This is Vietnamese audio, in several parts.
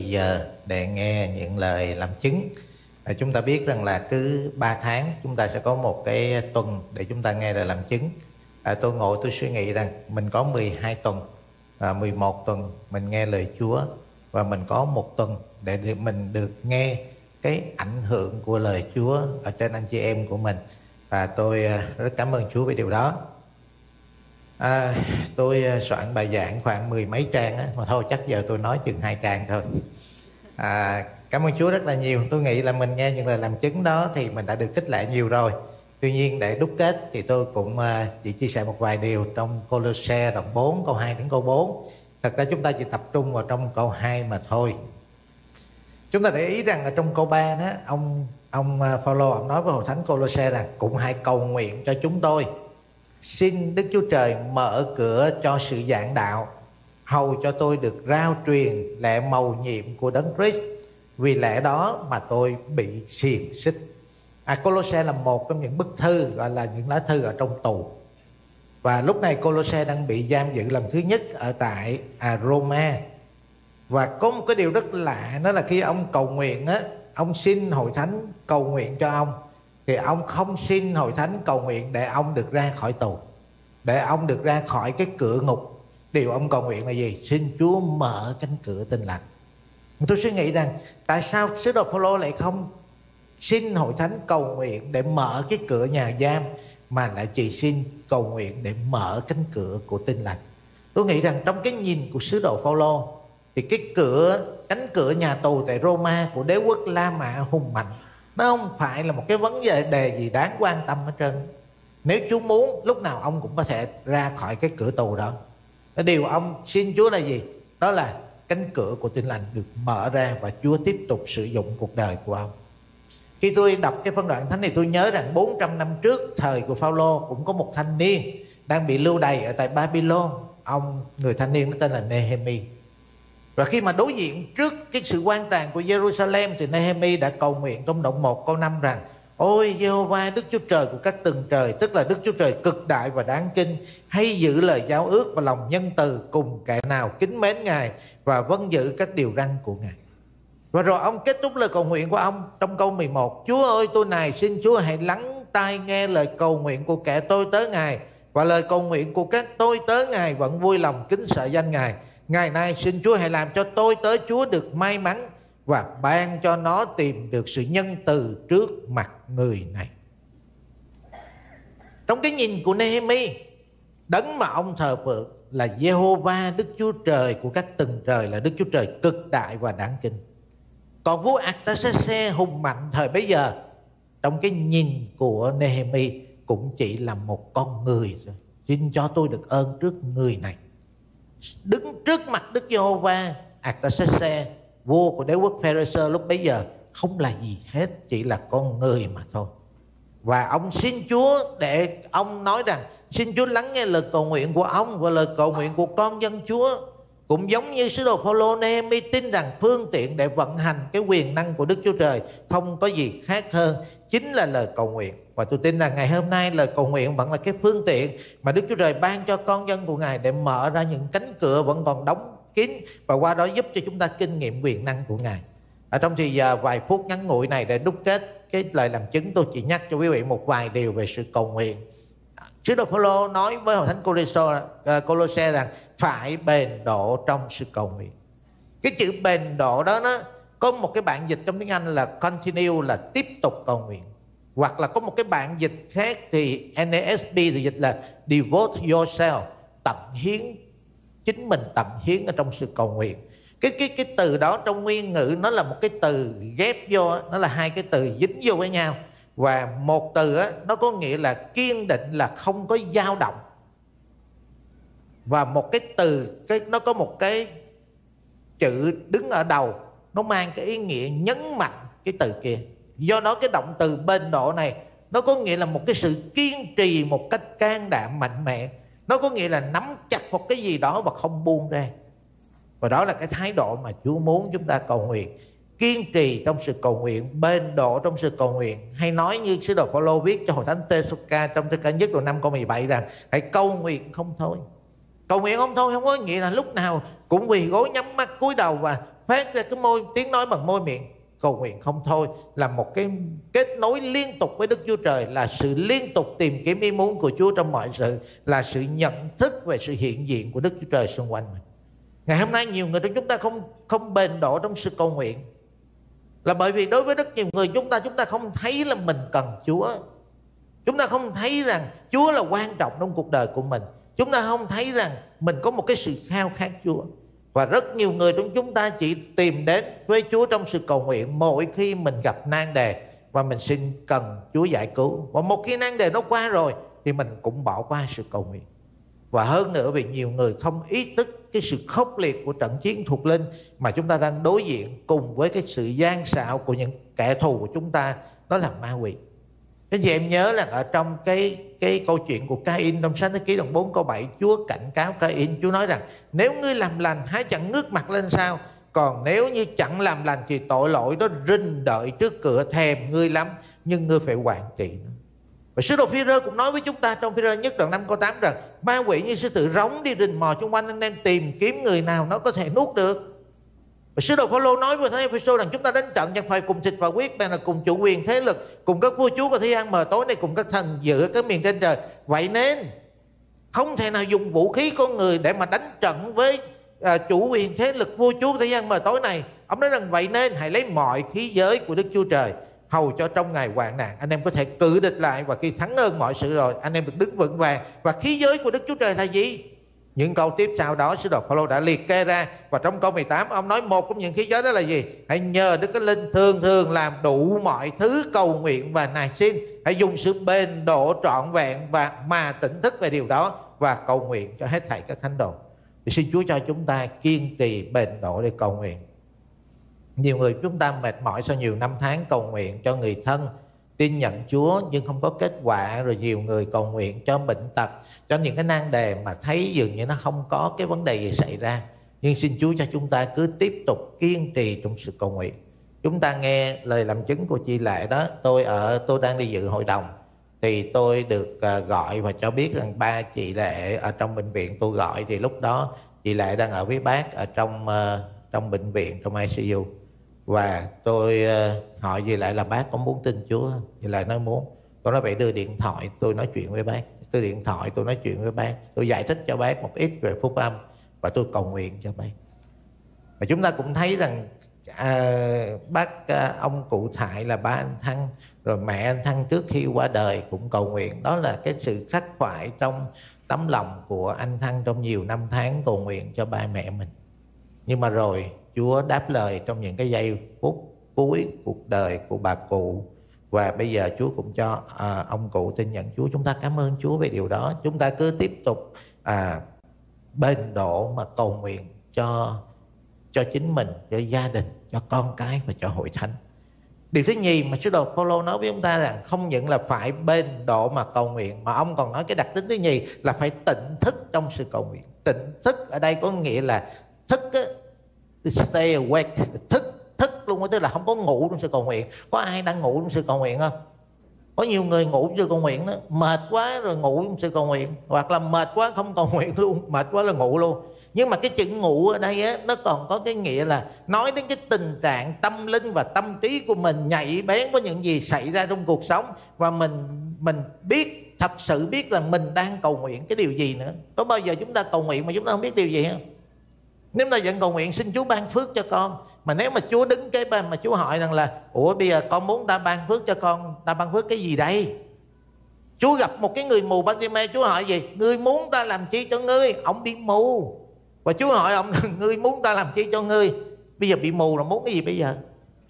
giờ để nghe những lời làm chứng. Chúng ta biết rằng là cứ 3 tháng chúng ta sẽ có một cái tuần để chúng ta nghe lời làm chứng. Tôi ngồi tôi suy nghĩ rằng mình có 12 tuần và 11 tuần mình nghe lời Chúa, và mình có một tuần để mình được nghe cái ảnh hưởng của lời Chúa ở trên anh chị em của mình. Và tôi rất cảm ơn Chúa về điều đó. Tôi soạn bài giảng khoảng 10 mấy trang á, mà thôi chắc giờ tôi nói chừng 2 trang thôi. Cảm ơn Chúa rất là nhiều. Tôi nghĩ là mình nghe những lời làm chứng đó thì mình đã được khích lệ nhiều rồi. Tuy nhiên để đúc kết thì tôi cũng chỉ chia sẻ một vài điều trong Cô-lô-se đoạn 4 câu 2 đến câu 4. Thật ra chúng ta chỉ tập trung vào trong câu 2 mà thôi. Chúng ta để ý rằng ở trong câu 3 đó, ông Phaolô ông nói với hội thánh Cô-lô-se rằng cũng hãy cầu nguyện cho chúng tôi, xin Đức Chúa Trời mở cửa cho sự giảng đạo, hầu cho tôi được rao truyền lẽ mầu nhiệm của Đấng Christ, vì lẽ đó mà tôi bị xiềng xích. Cô-lô-se là một trong những bức thư gọi là những lá thư ở trong tù. Và lúc này Cô-lô-se đang bị giam giữ lần thứ nhất ở tại Roma. Và có một cái điều rất lạ, đó là khi ông cầu nguyện á, ông xin hội thánh cầu nguyện cho ông, thì ông không xin hội thánh cầu nguyện để ông được ra khỏi tù, để ông được ra khỏi cái cửa ngục. Điều ông cầu nguyện là gì? Xin Chúa mở cánh cửa tin lành. Tôi suy nghĩ rằng tại sao sứ đồ Phaolô lại không xin hội thánh cầu nguyện để mở cái cửa nhà giam, mà lại chỉ xin cầu nguyện để mở cánh cửa của tin lành? Tôi nghĩ rằng trong cái nhìn của sứ đồ Phaolô thì cái cánh cửa nhà tù tại Roma của đế quốc La Mã hùng mạnh, nó không phải là một cái vấn đề gì đáng quan tâm hết trơn. Nếu Chúa muốn, lúc nào ông cũng có thể ra khỏi cái cửa tù đó. Điều ông xin Chúa là gì? Đó là cánh cửa của tin lành được mở ra và Chúa tiếp tục sử dụng cuộc đời của ông. Khi tôi đọc cái phân đoạn thánh này, tôi nhớ rằng 400 năm trước, thời của Phaolô, cũng có một thanh niên đang bị lưu đày ở tại Babylon. Người thanh niên đó tên là Nehemi. Và khi mà đối diện trước cái sự quan tàn của Jerusalem thì Nehemi đã cầu nguyện trong đoạn 1 câu 5 rằng: Ôi Giê-hô-va Đức Chúa Trời của các tầng trời, tức là Đức Chúa Trời cực đại và đáng kinh, hay giữ lời giao ước và lòng nhân từ cùng kẻ nào kính mến Ngài và vâng giữ các điều răn của Ngài. Và rồi ông kết thúc lời cầu nguyện của ông trong câu 11: Chúa ơi, tôi này xin Chúa hãy lắng tai nghe lời cầu nguyện của kẻ tôi tớ Ngài, và lời cầu nguyện của các tôi tớ Ngài vẫn vui lòng kính sợ danh Ngài. Ngày nay xin Chúa hãy làm cho tôi tớ Chúa được may mắn, và ban cho nó tìm được sự nhân từ trước mặt người này. Trong cái nhìn của Nehemi, đấng mà ông thờ phượng là Giê-hô-va Đức Chúa Trời của các tầng trời, là Đức Chúa Trời cực đại và đáng kinh. Còn vua Artaxerxes hùng mạnh thời bấy giờ, trong cái nhìn của Nehemi, cũng chỉ là một con người thôi. Xin cho tôi được ơn trước người này. Đứng trước mặt Đức Giê-hô-va, Artaxerxes, vua của đế quốc Pharisee lúc bấy giờ, không là gì hết, chỉ là con người mà thôi. Và ông xin Chúa để ông nói rằng xin Chúa lắng nghe lời cầu nguyện của ông và lời cầu nguyện của con dân Chúa. Cũng giống như sứ đồ Phaolô, Nehemi tin rằng phương tiện để vận hành cái quyền năng của Đức Chúa Trời không có gì khác hơn, chính là lời cầu nguyện. Và tôi tin rằng ngày hôm nay lời cầu nguyện vẫn là cái phương tiện mà Đức Chúa Trời ban cho con dân của Ngài để mở ra những cánh cửa vẫn còn đóng kín, và qua đó giúp cho chúng ta kinh nghiệm quyền năng của Ngài. Ở trong thì giờ vài phút ngắn ngủi này để đúc kết cái lời làm chứng, tôi chỉ nhắc cho quý vị một vài điều về sự cầu nguyện. Sứ đồ Phaolô nói với hội thánh Cô-lô-se rằng phải bền độ trong sự cầu nguyện. Cái chữ bền độ đó nó có một cái bản dịch trong tiếng Anh là continue, là tiếp tục cầu nguyện. Hoặc là có một cái bản dịch khác thì NASB thì dịch là devote yourself, tận hiến chính mình, tận hiến ở trong sự cầu nguyện. Cái từ đó trong nguyên ngữ nó là một cái từ ghép vô, nó là hai cái từ dính vô với nhau. Và một từ á, nó có nghĩa là kiên định, là không có dao động. Và một cái từ, nó có một cái chữ đứng ở đầu, nó mang cái ý nghĩa nhấn mạnh cái từ kia. Do đó cái động từ bền độ này nó có nghĩa là một cái sự kiên trì một cách can đảm mạnh mẽ. Nó có nghĩa là nắm chặt một cái gì đó và không buông ra. Và đó là cái thái độ mà Chúa muốn chúng ta cầu nguyện. Kiên trì trong sự cầu nguyện, bền độ trong sự cầu nguyện. Hay nói như sứ đồ Phaolô viết cho hội thánh Tê-sô-ca trong Thơ ca nhất đoạn 5 câu 17 rằng hãy cầu nguyện không thôi. Cầu nguyện không thôi không có nghĩa là lúc nào cũng quỳ gối nhắm mắt cúi đầu và phát ra cái tiếng nói bằng môi miệng. Cầu nguyện không thôi là một cái kết nối liên tục với Đức Chúa Trời, là sự liên tục tìm kiếm ý muốn của Chúa trong mọi sự, là sự nhận thức về sự hiện diện của Đức Chúa Trời xung quanh mình. Ngày hôm nay nhiều người trong chúng ta không bền độ trong sự cầu nguyện, là bởi vì đối với rất nhiều người chúng ta không thấy là mình cần Chúa. Chúng ta không thấy rằng Chúa là quan trọng trong cuộc đời của mình. Chúng ta không thấy rằng mình có một cái sự khao khát Chúa. Và rất nhiều người trong chúng ta chỉ tìm đến với Chúa trong sự cầu nguyện mỗi khi mình gặp nan đề và mình xin cần Chúa giải cứu. Và một khi nan đề nó qua rồi thì mình cũng bỏ qua sự cầu nguyện. Và hơn nữa vì nhiều người không ý thức cái sự khốc liệt của trận chiến thuộc linh mà chúng ta đang đối diện cùng với cái sự gian xảo của những kẻ thù của chúng ta, đó là ma quỷ. Các chị em nhớ là ở trong cái câu chuyện của Ca-in trong sách Thế Ký đoạn 4 câu 7, Chúa cảnh cáo Ca-in. Chúa nói rằng nếu ngươi làm lành hãy chẳng ngước mặt lên sao, còn nếu như chẳng làm lành thì tội lỗi đó rình đợi trước cửa thèm ngươi lắm, nhưng ngươi phải quản trị nó. Và sứ đồ Phi-rơ cũng nói với chúng ta trong Phi-rơ nhất đoạn 5 câu 8 rằng ma quỷ như sư tử rống đi rình mò xung quanh anh em tìm kiếm người nào nó có thể nuốt được. Và sứ đồ Phaolô nói với thánh Ê-phê-sô rằng chúng ta đánh trận chẳng phải cùng thịt và huyết, mà là cùng chủ quyền thế lực, cùng các vua chúa của thế gian mờ tối này, cùng các thần dữ các miền trên trời. Vậy nên không thể nào dùng vũ khí con người để mà đánh trận với chủ quyền thế lực vua chúa của thế gian mờ tối này. Ông nói rằng vậy nên hãy lấy mọi khí giới của Đức Chúa Trời, hầu cho trong ngày hoạn nạn anh em có thể cự địch lại, và khi thắng ơn mọi sự rồi anh em được đứng vững vàng. Và khí giới của Đức Chúa Trời là gì? Những câu tiếp sau đó sứ đồ Phaolô đã liệt kê ra. Và trong câu 18 ông nói một trong những khí giới đó là gì? Hãy nhờ Đức Thánh Linh thường thường làm đủ mọi thứ cầu nguyện và nài xin. Hãy dùng sự bền độ trọn vẹn và mà tỉnh thức về điều đó, và cầu nguyện cho hết thảy các thánh đồ. Thì xin Chúa cho chúng ta kiên trì bền độ để cầu nguyện. Nhiều người chúng ta mệt mỏi sau nhiều năm tháng cầu nguyện cho người thân tin nhận Chúa nhưng không có kết quả. Rồi nhiều người cầu nguyện cho bệnh tật, cho những cái nan đề mà thấy dường như nó không có cái vấn đề gì xảy ra. Nhưng xin Chúa cho chúng ta cứ tiếp tục kiên trì trong sự cầu nguyện. Chúng ta nghe lời làm chứng của chị Lệ đó. Tôi đang đi dự hội đồng thì tôi được gọi và cho biết rằng ba chị Lệ ở trong bệnh viện tôi gọi, thì lúc đó chị Lệ đang ở với bác ở trong bệnh viện, trong ICU. Và tôi hỏi gì lại là bác có muốn tin Chúa không? Thì lại nói muốn. Tôi nói vậy đưa điện thoại tôi nói chuyện với bác. Tôi điện thoại tôi nói chuyện với bác. Tôi giải thích cho bác một ít về phúc âm và tôi cầu nguyện cho bác. Và chúng ta cũng thấy rằng ông cụ Thại là ba anh Thăng, rồi mẹ anh Thăng trước khi qua đời cũng cầu nguyện. Đó là cái sự khắc khoải trong tấm lòng của anh Thăng trong nhiều năm tháng cầu nguyện cho ba mẹ mình. Nhưng mà rồi Chúa đáp lời trong những cái giây phút cuối cuộc đời của bà cụ. Và bây giờ Chúa cũng cho ông cụ tin nhận Chúa. Chúng ta cảm ơn Chúa về điều đó. Chúng ta cứ tiếp tục bền độ mà cầu nguyện cho chính mình, cho gia đình, cho con cái và cho hội thánh. Điều thứ nhì mà sứ đồ Phaolô nói với chúng ta rằng không những là phải bền độ mà cầu nguyện, mà ông còn nói cái đặc tính thứ nhì là phải tỉnh thức trong sự cầu nguyện. Tỉnh thức ở đây có nghĩa là thức á, stay awake, thức luôn đó, tức là không có ngủ trong sự cầu nguyện. Có ai đang ngủ trong sự cầu nguyện không? Có nhiều người ngủ trong sự cầu nguyện đó, mệt quá rồi ngủ trong sự cầu nguyện, hoặc là mệt quá không cầu nguyện luôn, mệt quá là ngủ luôn. Nhưng mà cái chữ ngủ ở đây á, nó còn có cái nghĩa là nói đến cái tình trạng tâm linh và tâm trí của mình nhạy bén với những gì xảy ra trong cuộc sống, và mình biết, thật sự biết là mình đang cầu nguyện cái điều gì nữa. Có bao giờ chúng ta cầu nguyện mà chúng ta không biết điều gì không? Nếu ta vẫn cầu nguyện xin Chúa ban phước cho con, mà nếu mà Chúa đứng kế bên mà Chúa hỏi rằng là ủa bây giờ con muốn ta ban phước cho con, ta ban phước cái gì đây? Chúa gặp một cái người mù Ba-ti-mê, Chúa hỏi gì? Ngươi muốn ta làm chi cho ngươi? Ông bị mù. Và Chúa hỏi ông ngươi muốn ta làm chi cho ngươi? Bây giờ bị mù rồi muốn cái gì bây giờ?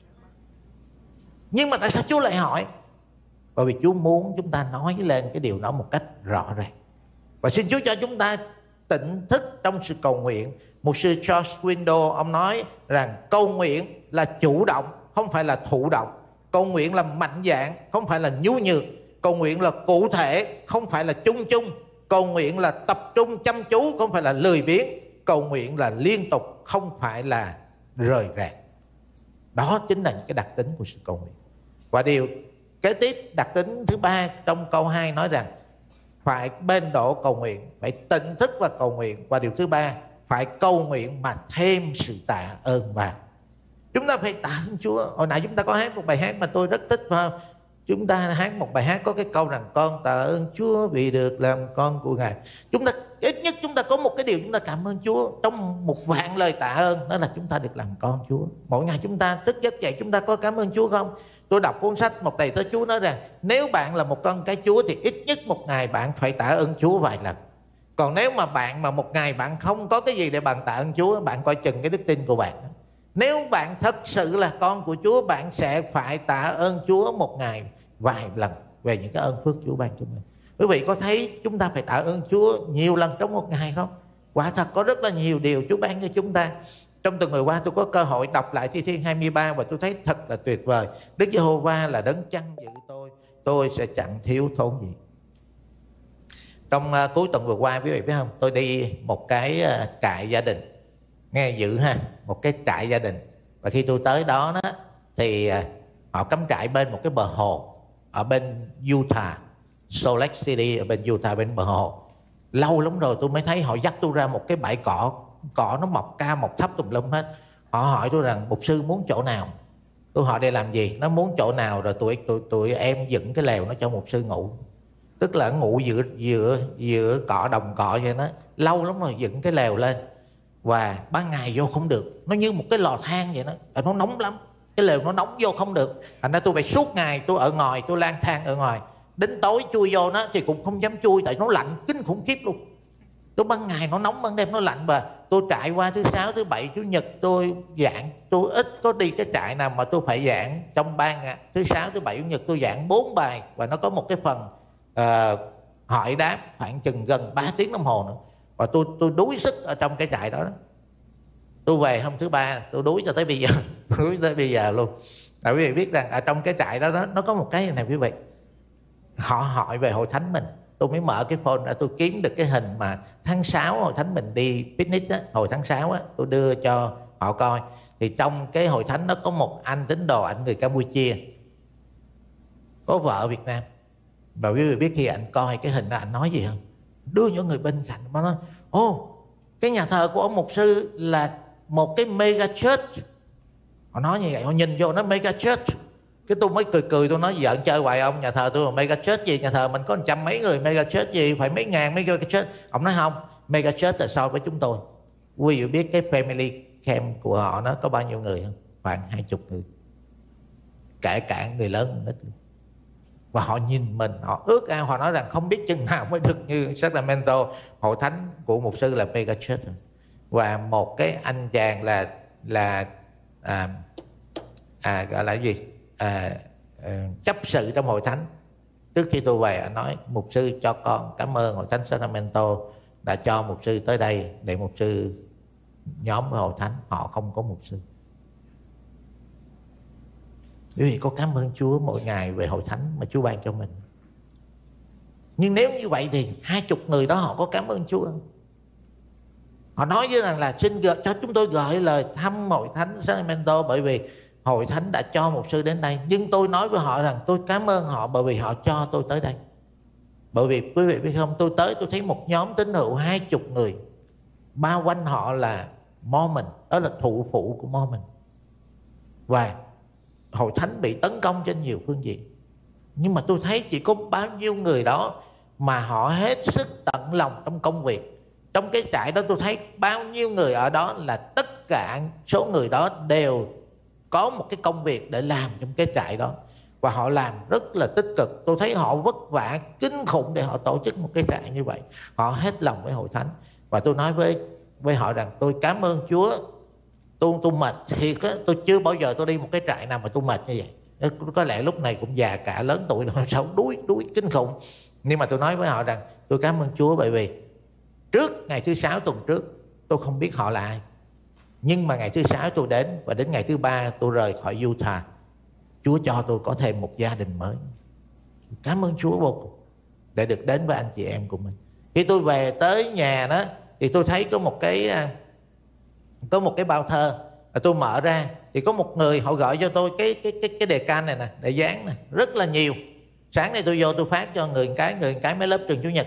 Nhưng mà tại sao Chúa lại hỏi? Bởi vì Chúa muốn chúng ta nói lên cái điều đó một cách rõ ràng. Và xin Chúa cho chúng ta tỉnh thức trong sự cầu nguyện. Mục sư George Window ông nói rằng cầu nguyện là chủ động, không phải là thụ động. Cầu nguyện là mạnh dạn, không phải là nhu nhược. Cầu nguyện là cụ thể, không phải là chung chung. Cầu nguyện là tập trung chăm chú, không phải là lười biếng. Cầu nguyện là liên tục, không phải là rời rạc. Đó chính là những cái đặc tính của sự cầu nguyện. Và điều kế tiếp, đặc tính thứ ba trong câu 2 nói rằng phải bền độ cầu nguyện, phải tỉnh thức và cầu nguyện. Và điều thứ ba, phải cầu nguyện mà thêm sự tạ ơn vào. Chúng ta phải tạ ơn Chúa. Hồi nãy chúng ta có hát một bài hát mà tôi rất thích, phải không? Chúng ta hát một bài hát có cái câu rằng con tạ ơn Chúa vì được làm con của Ngài. Chúng ta ít nhất chúng ta có một cái điều chúng ta cảm ơn Chúa trong một vạn lời tạ ơn, đó là chúng ta được làm con Chúa. Mỗi ngày chúng ta thức giấc dậy chúng ta có cảm ơn Chúa không? Tôi đọc cuốn sách Một Thầy Tớ Chúa nói rằng nếu bạn là một con cái Chúa thì ít nhất một ngày bạn phải tạ ơn Chúa vài lần. Còn nếu mà bạn mà một ngày bạn không có cái gì để bạn tạ ơn Chúa, bạn coi chừng cái đức tin của bạn. Nếu bạn thật sự là con của Chúa, bạn sẽ phải tạ ơn Chúa một ngày vài lần về những cái ơn phước Chúa ban cho mình. Quý vị có thấy chúng ta phải tạ ơn Chúa nhiều lần trong một ngày không? Quả thật có rất là nhiều điều Chúa ban cho chúng ta. Trong tuần vừa qua tôi có cơ hội đọc lại Thi Thiên 23 và tôi thấy thật là tuyệt vời. Đức Giê-hô-va là đấng chăn giữ tôi sẽ chẳng thiếu thốn gì. Trong cuối tuần vừa qua quý vị biết không, tôi đi một cái trại gia đình, nghe dữ ha, một cái trại gia đình. Và khi tôi tới đó thì họ cắm trại bên một cái bờ hồ ở bên Utah, Salt Lake City ở bên Utah, bên bờ hồ. Lâu lắm rồi tôi mới thấy họ dắt tôi ra một cái bãi cỏ nó mọc cao mọc thấp tùm lum hết. Họ hỏi tôi rằng mục sư muốn chỗ nào. Tôi hỏi để làm gì, nó muốn chỗ nào rồi tụi em dựng cái lều nó cho mục sư ngủ. Tức là ngủ giữa cỏ đồng cỏ vậy đó. Lâu lắm rồi dựng cái lều lên. Và ban ngày vô không được, nó như một cái lò than vậy đó. Nó nóng lắm, cái lều nó nóng vô không được. Thành ra tôi phải suốt ngày tôi ở ngoài, tôi lang thang ở ngoài. Đến tối chui vô nó thì cũng không dám chui, tại nó lạnh kinh khủng khiếp luôn. Tôi ban ngày nó nóng, ban đêm nó lạnh. Và tôi trải qua thứ sáu, thứ bảy, chủ nhật tôi giảng. Tôi ít có đi cái trại nào mà tôi phải giảng trong ban thứ sáu, thứ bảy, chủ nhật tôi giảng 4 bài. Và nó có một cái phần hỏi đáp khoảng chừng gần 3 tiếng đồng hồ nữa. Và tôi đuối sức ở trong cái trại đó. Tôi về hôm thứ ba tôi đuối cho tới bây giờ. Đuối tới bây giờ luôn. Tại quý vị biết rằng ở trong cái trại đó nó có một cái này quý vị. Họ hỏi về hội thánh mình. Tôi mới mở cái phone ra tôi kiếm được cái hình mà tháng 6 hội thánh mình đi picnic á, hồi tháng 6 á, tôi đưa cho họ coi. Thì trong cái hội thánh đó có một anh tín đồ, anh người Campuchia, có vợ Việt Nam. Và quý vị biết khi anh coi cái hình đó anh nói gì không? Đưa những người bên cạnh nó nói: ô, cái nhà thờ của ông mục sư là một cái mega church. Họ nói như vậy, họ nhìn vô nó mega church. Cái tôi mới cười tôi nói giỡn chơi hoài ông, nhà thờ tôi là mega church gì, nhà thờ mình có 100 mấy người, mega church gì phải mấy ngàn mega church. Ông nói không, mega church là so với chúng tôi. Quý vị biết cái family camp của họ nó có bao nhiêu người không? Khoảng 20 người, kể cả người lớn người nít. Và họ nhìn mình, họ ước ao, họ nói rằng không biết chừng nào mới được như Sacramento, hội thánh của mục sư là mega church. Và một cái anh chàng gọi là gì, chấp sự trong hội thánh. Trước khi tôi về anh nói: mục sư cho con cảm ơn hội thánh Sacramento đã cho mục sư tới đây để mục sư nhóm với hội thánh, họ không có mục sư. Quý vị có cảm ơn Chúa mỗi ngày về hội thánh mà Chúa ban cho mình. Nhưng nếu như vậy thì 20 người đó họ có cảm ơn Chúa không? Họ nói với rằng là xin cho chúng tôi gửi lời thăm hội thánh Sacramento bởi vì hội thánh đã cho mục sư đến đây. Nhưng tôi nói với họ rằng tôi cảm ơn họ bởi vì họ cho tôi tới đây. Bởi vì quý vị biết không, tôi tới tôi thấy một nhóm tín hữu 20 người, bao quanh họ là Mormon, đó là thụ phụ của Mormon. Và hội thánh bị tấn công trên nhiều phương diện. Nhưng mà tôi thấy chỉ có bao nhiêu người đó mà họ hết sức tận lòng trong công việc. Trong cái trại đó tôi thấy bao nhiêu người ở đó là tất cả số người đó đều có một cái công việc để làm trong cái trại đó. Và họ làm rất là tích cực. Tôi thấy họ vất vả kinh khủng để họ tổ chức một cái trại như vậy. Họ hết lòng với hội thánh. Và tôi nói với họ rằng tôi cảm ơn Chúa. Tôi mệt thiệt á, tôi chưa bao giờ tôi đi một cái trại nào mà tôi mệt như vậy. Có lẽ lúc này cũng già cả lớn tuổi rồi, sao đuối kinh khủng. Nhưng mà tôi nói với họ rằng tôi cảm ơn Chúa bởi vì trước ngày thứ 6 tuần trước tôi không biết họ là ai. Nhưng mà ngày thứ 6 tôi đến, và đến ngày thứ 3 tôi rời khỏi Utah, Chúa cho tôi có thêm một gia đình mới. Cảm ơn Chúa vô cùng để được đến với anh chị em của mình. Khi tôi về tới nhà đó thì tôi thấy có một cái bao thơ. Tôi mở ra thì có một người họ gửi cho tôi cái đề can này đề dán này rất là nhiều. Sáng nay tôi vô tôi phát cho người cái mấy lớp trường chủ nhật.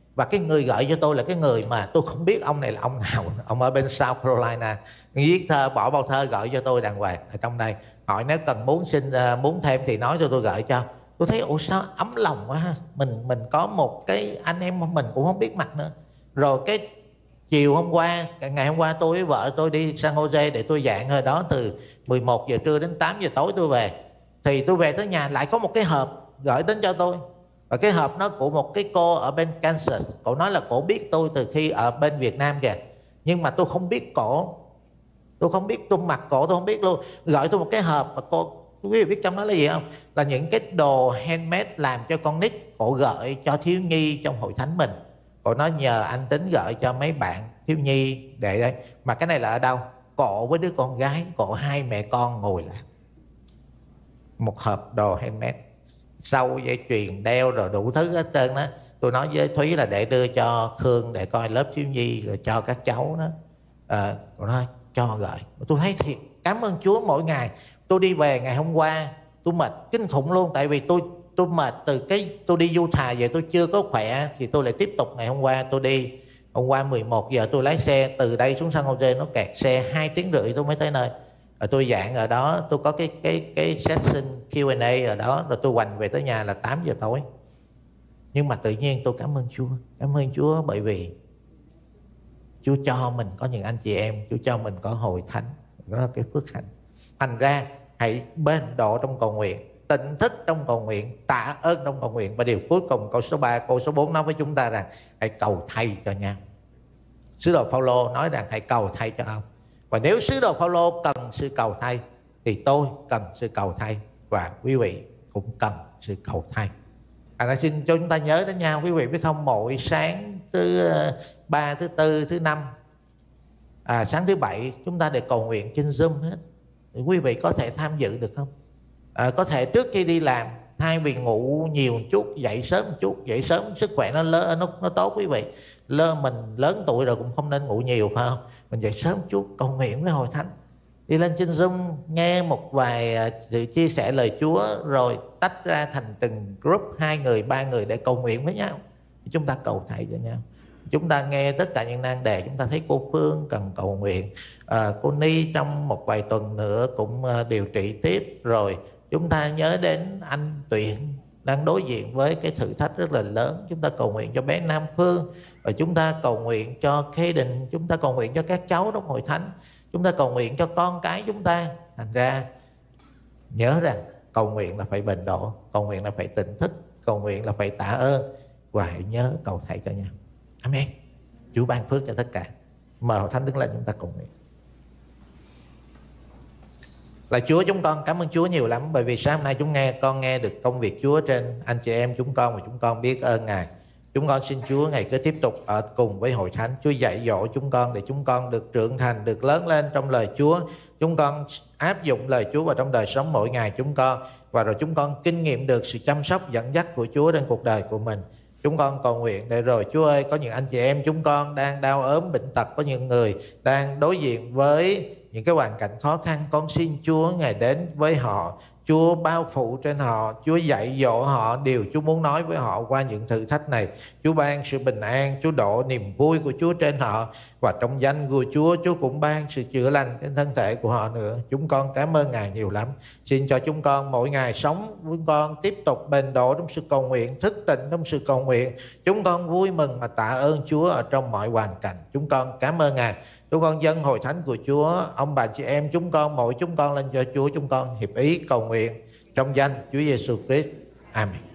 Và cái người gợi cho tôi là cái người mà tôi không biết ông này là ông nào. Ông ở bên South Carolina, viết thơ, bỏ bao thơ gợi cho tôi đàng hoàng ở trong đây. Hỏi nếu cần muốn thêm thì nói cho tôi gợi cho. Tôi thấy ủa sao ấm lòng quá ha. Mình có một cái anh em mình cũng không biết mặt nữa. Rồi cái chiều hôm qua, ngày hôm qua tôi với vợ tôi đi San Jose để tôi giảng ở đó từ 11 giờ trưa đến 8 giờ tối tôi về. Thì tôi về tới nhà lại có một cái hộp gửi đến cho tôi. Và cái hộp nó của một cái cô ở bên Kansas. Cô nói là cổ biết tôi từ khi ở bên Việt Nam kìa. Nhưng mà tôi không biết cổ. Tôi không biết khuôn mặt cổ, tôi không biết luôn. Gửi tôi một cái hộp mà cô, quý vị biết trong đó là gì không? Là những cái đồ handmade làm cho con nít. Cổ gửi cho thiếu nhi trong hội thánh mình. Cổ nói nhờ anh Tính gửi cho mấy bạn thiếu nhi để đây. Mà cái này là ở đâu? Cổ với đứa con gái, cổ hai mẹ con ngồi lại một hộp đồ handmade, sâu dây chuyền đeo rồi đủ thứ hết trơn đó. Tôi nói với Thúy là để đưa cho Khương để coi lớp thiếu nhi rồi cho các cháu đó. Tôi nói cho gửi. Tôi thấy thiệt cảm ơn Chúa. Mỗi ngày tôi đi về, ngày hôm qua tôi mệt kinh khủng luôn. Tại vì tôi mệt từ cái tôi đi du thà về, tôi chưa có khỏe thì tôi lại tiếp tục. Ngày hôm qua tôi đi, hôm qua 11 giờ tôi lái xe từ đây xuống San Jose, nó kẹt xe 2 tiếng rưỡi tôi mới tới nơi. Rồi tôi giảng ở đó, tôi có cái session Q&A ở đó, rồi tôi hoành về tới nhà là 8 giờ tối. Nhưng mà tự nhiên tôi cảm ơn Chúa. Cảm ơn Chúa bởi vì Chúa cho mình có những anh chị em, Chúa cho mình có hội thánh. Đó là cái phước hạnh. Thành ra hãy bền độ trong cầu nguyện, tỉnh thức trong cầu nguyện, tạ ơn trong cầu nguyện. Và điều cuối cùng, câu số 3, câu số 4 nói với chúng ta rằng hãy cầu thay cho nhau. Sứ đồ Phaolô nói rằng hãy cầu thay cho ông. Và nếu sứ đồ Phaolô cần sự cầu thay thì tôi cần sự cầu thay, và quý vị cũng cần sự cầu thay. Xin cho chúng ta nhớ đến nhau, quý vị biết không? Mỗi sáng thứ 3, thứ 4, thứ 5, sáng thứ 7 chúng ta đều cầu nguyện trên Zoom hết. Thì quý vị có thể tham dự được không? Có thể trước khi đi làm, thay vì ngủ nhiều một chút, dậy sớm một chút. Dậy sớm sức khỏe nó tốt quý vị. Mình lớn tuổi rồi cũng không nên ngủ nhiều, phải không? Mình dậy sớm một chút, cầu nguyện với hội thánh. Đi lên trên Zoom nghe một vài sự chia sẻ lời Chúa, rồi tách ra thành từng group 2 người, 3 người để cầu nguyện với nhau. Chúng ta cầu thay cho nhau. Chúng ta nghe tất cả những nan đề. Chúng ta thấy cô Phương cần cầu nguyện, cô Ni trong một vài tuần nữa cũng điều trị tiếp. Rồi chúng ta nhớ đến anh Tuyển đang đối diện với cái thử thách rất là lớn. Chúng ta cầu nguyện cho bé Nam Phương. Rồi chúng ta cầu nguyện cho Kaden. Chúng ta cầu nguyện cho các cháu trong hội thánh. Chúng ta cầu nguyện cho con cái chúng ta. Thành ra nhớ rằng cầu nguyện là phải bền độ, cầu nguyện là phải tỉnh thức, cầu nguyện là phải tạ ơn, và hãy nhớ cầu thầy cho nhau. Amen. Chúa ban phước cho tất cả. Mời hội thánh đứng lên, chúng ta cầu nguyện. Là Chúa, chúng con cảm ơn Chúa nhiều lắm, bởi vì sáng hôm nay con nghe được công việc Chúa trên anh chị em chúng con, và chúng con biết ơn Ngài. Chúng con xin Chúa Ngài cứ tiếp tục ở cùng với hội thánh. Chúa dạy dỗ chúng con để chúng con được trưởng thành, được lớn lên trong lời Chúa. Chúng con áp dụng lời Chúa vào trong đời sống mỗi ngày chúng con, và rồi chúng con kinh nghiệm được sự chăm sóc dẫn dắt của Chúa trên cuộc đời của mình. Chúng con cầu nguyện để rồi Chúa ơi, có những anh chị em chúng con đang đau ốm bệnh tật, có những người đang đối diện với những cái hoàn cảnh khó khăn, con xin Chúa Ngài đến với họ. Chúa bao phủ trên họ, Chúa dạy dỗ họ điều Chúa muốn nói với họ qua những thử thách này. Chúa ban sự bình an, Chúa đổ niềm vui của Chúa trên họ, và trong danh của Chúa, Chúa cũng ban sự chữa lành trên thân thể của họ nữa. Chúng con cảm ơn Ngài nhiều lắm. Xin cho chúng con mỗi ngày sống với con tiếp tục bền độ trong sự cầu nguyện, thức tỉnh trong sự cầu nguyện. Chúng con vui mừng mà tạ ơn Chúa ở trong mọi hoàn cảnh. Chúng con cảm ơn Ngài. Chúng con dâng hội thánh của Chúa, ông bà chị em chúng con, mỗi chúng con lên cho Chúa. Chúng con hiệp ý cầu nguyện trong danh Chúa Giêsu Christ. Amen.